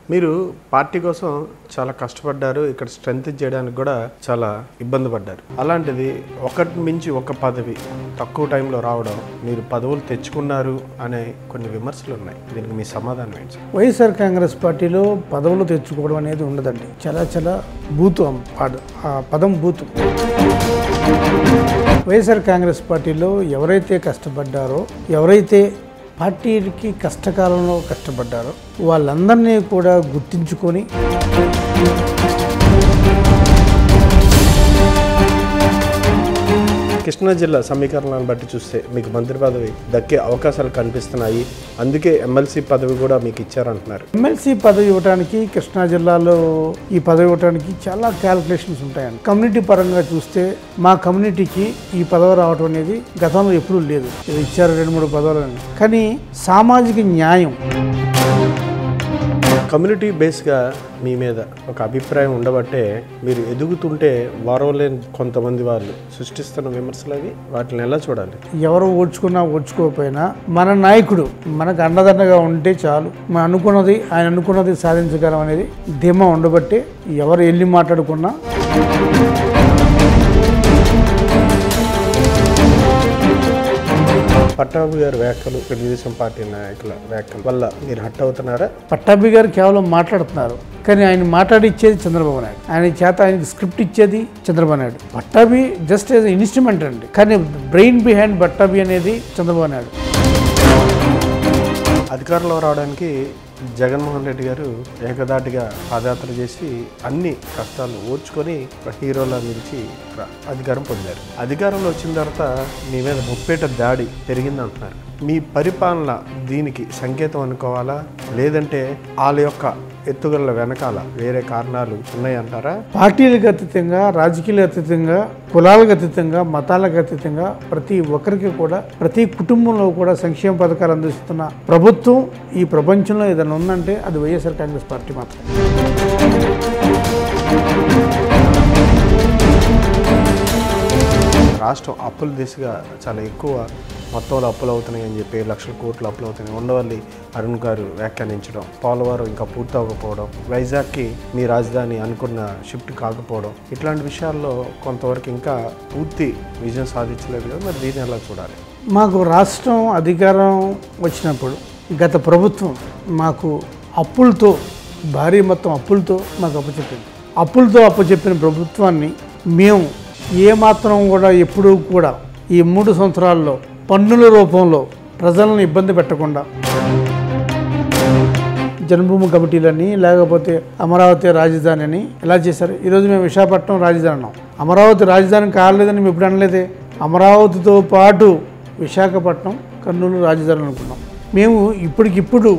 మీరు పార్టీ కోసం చాలా కష్టపడ్డారు, ఇక్కడ స్ట్రెంత్ చేయడానికి కూడా చాలా ఇబ్బంది పడ్డారు. అలాంటిది ఒకటి మించి ఒక పదవి తక్కువ టైంలో రావడం, మీరు పదవులు తెచ్చుకున్నారు అనే కొన్ని విమర్శలు ఉన్నాయి. దీనికి మీ సమాధానం ఏంటి? వైఎస్ఆర్ కాంగ్రెస్ పార్టీలో పదవులు తెచ్చుకోవడం అనేది ఉండదండి. చాలా బూతు ఆ పదం బూతు. వైఎస్ఆర్ కాంగ్రెస్ పార్టీలో ఎవరైతే కష్టపడ్డారో, ఎవరైతే పార్టీకి కష్టకాలంలో కష్టపడ్డారో వాళ్ళందరినీ కూడా గుర్తించుకొని కృష్ణా జిల్లా సమీకరణాలను బట్టి చూస్తే మీకు మంత్రి పదవి దక్కే అవకాశాలు కనిపిస్తున్నాయి. అందుకే ఎమ్మెల్సీ పదవి కూడా మీకు ఇచ్చారంటున్నారు. ఎమ్మెల్సీ పదవి ఇవ్వడానికి కృష్ణా జిల్లాలో ఈ పదవి ఇవ్వడానికి చాలా క్యాలిక్యులేషన్స్ ఉంటాయండి. కమ్యూనిటీ పరంగా చూస్తే మా కమ్యూనిటీకి ఈ పదవి రావడం అనేది గతంలో ఎప్పుడూ లేదు. ఇది ఇచ్చారు 2-3 పదవులు. కానీ సామాజిక న్యాయం, కమ్యూనిటీ బేస్గా మీ మీద ఒక అభిప్రాయం ఉండబట్టే మీరు ఎదుగుతుంటే వారవలేని కొంతమంది వాళ్ళు సృష్టిస్తున్న విమర్శలు అవి, వాటిని ఎలా చూడాలి? ఎవరు ఓడ్చుకున్నా ఓడ్చుకోకపోయినా మన నాయకుడు మనకు అండదండగా ఉంటే చాలు. ఆయన అనుకున్నది సాధించగలం అనేది ధీమా ఉండబట్టే ఎవరు వెళ్ళి మాట్లాడుకున్నా పట్టాభి గారి వ్యాఖ్యలు, తెలుగుదేశం పార్టీ నాయకుల వ్యాఖ్యల వల్ల మీరు హట్ అవుతున్నారా? పట్టాభి గారు కేవలం మాట్లాడుతున్నారు, కానీ ఆయన మాట్లాడిచ్చేది చంద్రబాబు నాయుడు. ఆయనకి స్క్రిప్ట్ ఇచ్చేది Chandrababu Naidu. Pattabhi just as instrument అండి, కానీ బ్రెయిన్ బిహైండ్ పట్టాభి అనేది చంద్రబాబు నాయుడు. అధికారంలో రావడానికి జగన్మోహన్ రెడ్డి గారు ఏకదాటిగా పాదయాత్ర చేసి అన్ని కష్టాలు ఓర్చుకొని హీరోలా నిలిచి అధికారం పొందారు. అధికారంలో వచ్చిన తర్వాత మీ మీద ముప్పేట దాడి పెరిగిందంటున్నారు. మీ పరిపాలన దీనికి సంకేతం అనుకోవాలా, లేదంటే వాళ్ళ యొక్క ఎత్తుగడల వెనకాల వేరే కారణాలు ఉన్నాయంటారా? పార్టీలకు అతీతంగా, రాజకీయాలకు అతీతంగా, కులాలకు అతీతంగా, మతాలకు అతీతంగా ప్రతి ఒక్కరికి కూడా, ప్రతి కుటుంబంలో కూడా సంక్షేమ పథకాలు అందిస్తున్న ప్రభుత్వం ఈ ప్రపంచంలో ఏదైనా ఉందంటే అది వైఎస్ఆర్ కాంగ్రెస్ పార్టీ మాత్రమే. రాష్ట్రం అప్పుల దిశగా చాలా ఎక్కువ మొత్తంలో అప్పులు అవుతున్నాయి అని చెప్పి 1,00,000 కోట్లు అప్పులు అవుతున్నాయి. ఉండవల్లి అరుణ్ గారు వ్యాఖ్యానించడం, పోలవరం ఇంకా పూర్తి అవ్వకపోవడం, వైజాగ్కి మీ రాజధాని అనుకున్న షిఫ్ట్ కాకపోవడం, ఇట్లాంటి విషయాల్లో కొంతవరకు ఇంకా పూర్తి విజయం సాధించలేదు కదా. మరి దీన్ని ఎలా చూడాలి? మాకు రాష్ట్రం అధికారం వచ్చినప్పుడు గత ప్రభుత్వం మాకు అప్పులతో, భారీ మొత్తం అప్పులతో మాకు అప్పచెప్పింది. అప్పచెప్పిన ప్రభుత్వాన్ని మేము ఏమాత్రం కూడా ఎప్పుడూ కూడా ఈ 3 సంవత్సరాల్లో పన్నుల రూపంలో ప్రజలను ఇబ్బంది పెట్టకుండా జన్మభూమి కమిటీలని, లేకపోతే అమరావతి రాజధాని అని ఎలా చేశారు. ఈరోజు మేము విశాఖపట్నం రాజధాని అన్నాం. అమరావతి రాజధాని కాలేదని మేము ఎప్పుడు అనలేదే. అమరావతితో పాటు విశాఖపట్నం, కర్నూలు రాజధాని అనుకున్నాం. మేము ఇప్పటికిప్పుడు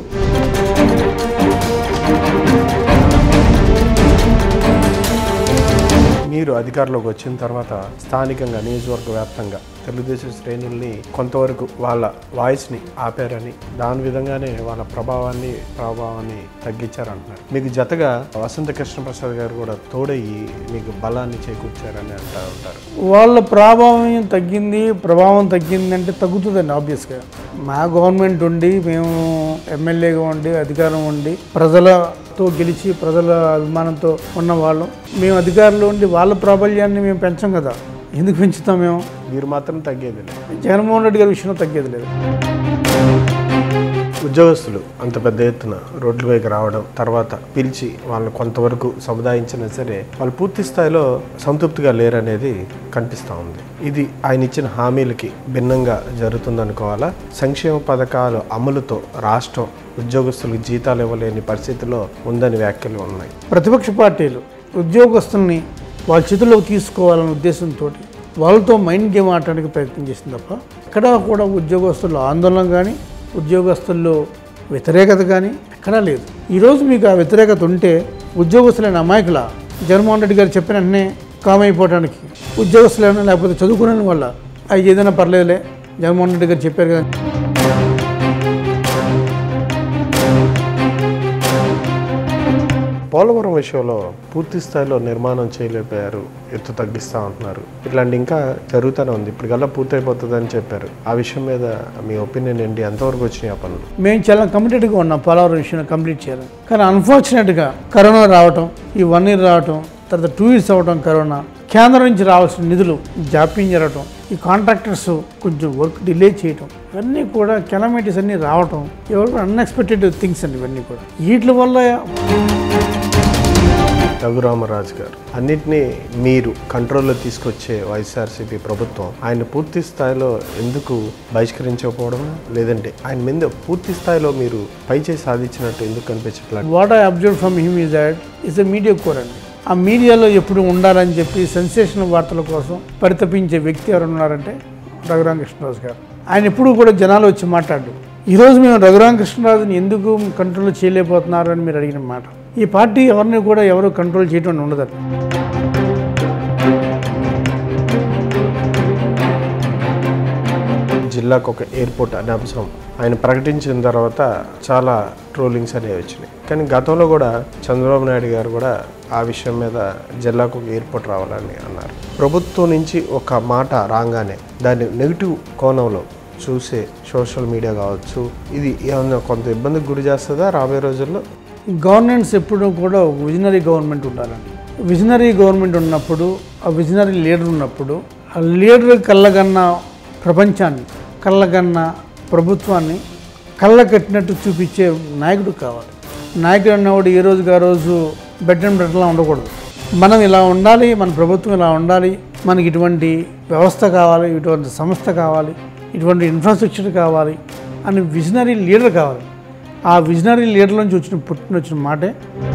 మీరు అధికారంలోకి వచ్చిన తర్వాత స్థానికంగా నియోజకవర్గ వ్యాప్తంగా తెలుగుదేశం శ్రేణుల్ని కొంతవరకు వాళ్ళ వాయిస్ని ఆపారని, దాని విధంగానే వాళ్ళ ప్రభావాన్ని తగ్గించారంటున్నారు. మీకు జతగా వసంత కృష్ణప్రసాద్ గారు కూడా తోడయ్యి మీకు బలాన్ని చేకూర్చారని అంటూ ఉంటారు. వాళ్ళ ప్రభావం తగ్గింది అంటే తగ్గుతుందండి ఆబ్వియస్గా. మా గవర్నమెంట్ ఉండి, మేము ఎమ్మెల్యేగా ఉండి, అధికారం ఉండి, ప్రజలతో గెలిచి ప్రజల అభిమానంతో ఉన్న వాళ్ళం. మేము అధికారంలో ఉండి వాళ్ళ ప్రాబల్యాన్ని మేము పెంచాం కదా. ఎందుకు పెంచుతాం? మీరు మాత్రం తగ్గేది లేదు. జగన్మోహన్ రెడ్డి గారి విషయంలో తగ్గేది లేదు. ఉద్యోగస్తులు అంత పెద్ద ఎత్తున రోడ్లపైకి రావడం, తర్వాత పిలిచి వాళ్ళని కొంతవరకు సముదాయించినా సరే వాళ్ళు పూర్తి స్థాయిలో సంతృప్తిగా లేరనేది కనిపిస్తూ ఉంది. ఇది ఆయన ఇచ్చిన హామీలకి భిన్నంగా జరుగుతుందనుకోవాలా? సంక్షేమ పథకాల అమలుతో రాష్ట్రం ఉద్యోగస్తులకు జీతాలు ఇవ్వలేని పరిస్థితిలో ఉందని వ్యాఖ్యలు ఉన్నాయి. ప్రతిపక్ష పార్టీలు ఉద్యోగస్తుల్ని వాళ్ళ చేతుల్లోకి తీసుకోవాలనే ఉద్దేశంతో వాళ్ళతో మైండ్ గేమ్ ఆడటానికి ప్రయత్నం చేసింది తప్ప ఎక్కడా కూడా ఉద్యోగస్తుల్లో ఆందోళన కానీ, ఉద్యోగస్తుల్లో వ్యతిరేకత కానీ ఎక్కడా లేదు. ఈరోజు మీకు ఆ వ్యతిరేకత ఉంటే ఉద్యోగస్తులైన అమాయకుల జగన్మోహన్ రెడ్డి గారు చెప్పిన వెంటనే కామ్ అయిపోవడానికి, ఉద్యోగస్తులైనా లేకపోతే చదువుకునే వల్ల అవి ఏదైనా పర్లేదులే జగన్మోహన్ రెడ్డి గారు చెప్పారు కదా. పోలవరం విషయంలో పూర్తి స్థాయిలో నిర్మాణం చేయలేకపోయారు, ఎత్తు తగ్గిస్తూ ఉంటున్నారు, ఇట్లాంటి ఇంకా జరుగుతూనే ఉంది, ఇప్పటికల్లా పూర్తయిపోతుంది అని చెప్పారు. ఆ విషయం మీద మీ ఒపీనియన్ ఏంటి? ఎంతవరకు వచ్చినాయి ఆ పనులు? మేము చాలా కమిటెడ్గా ఉన్నాం పోలవరం విషయాన్ని కంప్లీట్ చేయాలి. కానీ అన్ఫార్చునేట్గా కరోనా రావటం, ఈ 1 year రావటం, తర్వాత 2 years అవ్వటం, కరోనా కేంద్రం నుంచి రావాల్సిన నిధులు జాప్యం జరగటం, ఈ కాంట్రాక్టర్స్ కొంచెం వర్క్ డిలే చేయటం, ఇవన్నీ కూడా కెలమిటీస్ అన్నీ రావటం, ఎవరు అన్ఎక్స్పెక్టెడ్ థింగ్స్ అండి. ఇవన్నీ కూడా వీటి వల్ల రఘురామరాజు గారు అన్నిటినీ మీరు కంట్రోల్లో తీసుకొచ్చే వైఎస్ఆర్సీపీ ప్రభుత్వం ఆయన పూర్తి స్థాయిలో ఎందుకు బహిష్కరించకపోవడం, లేదంటే ఆయన మీద పూర్తి స్థాయిలో మీరు పైచేయి సాధించినట్టు ఎందుకు కనిపించట్లేదు? What I observe from him is that is a media core అండి. ఆ మీడియాలో ఎప్పుడు ఉండాలని చెప్పి సెన్సేషనల్ వార్తల కోసం పరితపించే వ్యక్తి ఎవరు ఉన్నారంటే రఘురామకృష్ణరాజు గారు. ఆయన ఎప్పుడు కూడా జనాలు వచ్చి మాట్లాడు. ఈరోజు మేము రఘురామకృష్ణరాజుని ఎందుకు కంట్రోల్ చేయలేకపోతున్నారు అని మీరు అడిగిన మాట. ఈ పార్టీ ఎవరిని కూడా ఎవరు కంట్రోల్ చేయడం ఉండదండి. జిల్లాకు ఒక ఎయిర్పోర్ట్ అనే అంశం ఆయన ప్రకటించిన తర్వాత చాలా ట్రోలింగ్స్ అనేవి వచ్చినాయి. కానీ గతంలో కూడా చంద్రబాబు నాయుడు గారు కూడా ఆ విషయం మీద జిల్లాకు ఒక ఎయిర్పోర్ట్ రావాలని అన్నారు. ప్రభుత్వం నుంచి ఒక మాట రాగానే దాన్ని నెగిటివ్ కోణంలో చూసే సోషల్ మీడియా కావచ్చు, ఇది ఏమన్నా కొంత ఇబ్బందికి గురి చేస్తుందా రాబోయే రోజుల్లో? గవర్నెన్స్ ఎప్పుడు కూడా ఒక విజనరీ గవర్నమెంట్ ఉండాలండి. విజనరీ గవర్నమెంట్ ఉన్నప్పుడు, ఆ విజనరీ లీడర్ ఉన్నప్పుడు, ఆ లీడర్ కళ్ళగన్న ప్రపంచాన్ని, కళ్ళగన్న ప్రభుత్వాన్ని కళ్ళ కట్టినట్టు చూపించే నాయకుడు కావాలి. నాయకుడు అన్నవాడు ఏ రోజుకి ఆ రోజు బెడ్ అండ్ బ్రెడ్లా ఉండకూడదు. మనం ఇలా ఉండాలి, మన ప్రభుత్వం ఇలా ఉండాలి, మనకి ఇటువంటి వ్యవస్థ కావాలి, ఇటువంటి సంస్థ కావాలి, ఇటువంటి ఇన్ఫ్రాస్ట్రక్చర్ కావాలి అని విజనరీ లీడర్ కావాలి. ఆ విజనరీ లీడర్ నుంచి వచ్చిన మాటే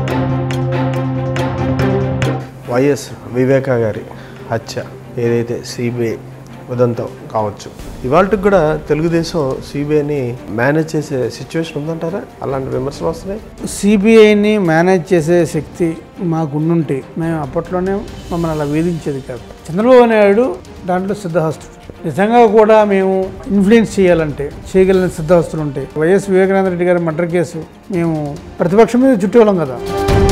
వైఎస్ వివేకా గారి హత్య ఏదైతే సిబిఐ ఉదంతం కావచ్చు, ఇవాళకి కూడా తెలుగుదేశం సిబిఐని మేనేజ్ చేసే సిచ్యువేషన్ ఉందంటారా? అలాంటి విమర్శలు వస్తున్నాయి. సిబిఐని మేనేజ్ చేసే శక్తి మాకు ఉండుంటే మేము అప్పట్లోనే మమ్మల్ని అలా వేధించేది కాదు. చంద్రబాబు నాయుడు దాంట్లో సిద్ధహస్తుడు. నిజంగా కూడా మేము ఇన్ఫ్లుయెన్స్ చేయాలంటే చేయగలిగిన సిద్ధహస్తులు ఉంటే వైఎస్ వివేకానంద రెడ్డి గారి మర్డర్ కేసు మేము ప్రతిపక్షం మీద చుట్టేవాళ్ళం కదా.